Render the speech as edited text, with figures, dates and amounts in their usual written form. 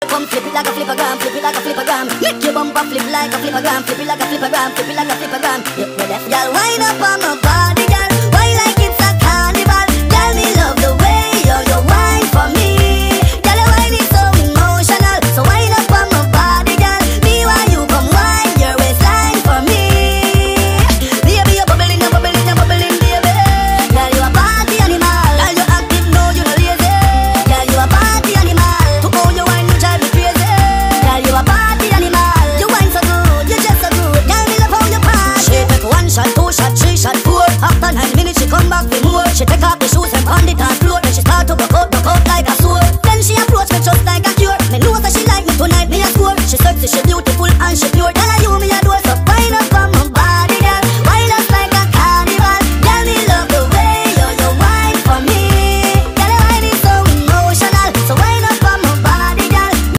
Come flip it like a flippergram, flip it like a flippergram. Make your bumper flip like a flippergram, flip it like a flippergram, flip it like a flippergram. Y'all wind up on my body, girl. Why like it's a carnival? Tell me love the way you wine for me. Girl, your wine is so emotional. So wind up on my body, girl. Me while you come wine your waistline for me. Baby, you're bubbling, you're bubbling, you're bubbling, baby. Girl, you a party animal. Girl, you active, no, you not lazy. Girl, you a party animal. To all your wine, you drive me crazy. Girl, you a party animal. You wine so good, you just so good. Girl, me love how you party. She take 1 shot, 2 shot, 3 shot, 4. After 9 minutes, she come back for more. She take off the shoes and pound it on floor. Then she start to broke out like a sword. Then she approach me just like a cure. Me know that she like me tonight, me a score. She sexy, she beautiful and she pure.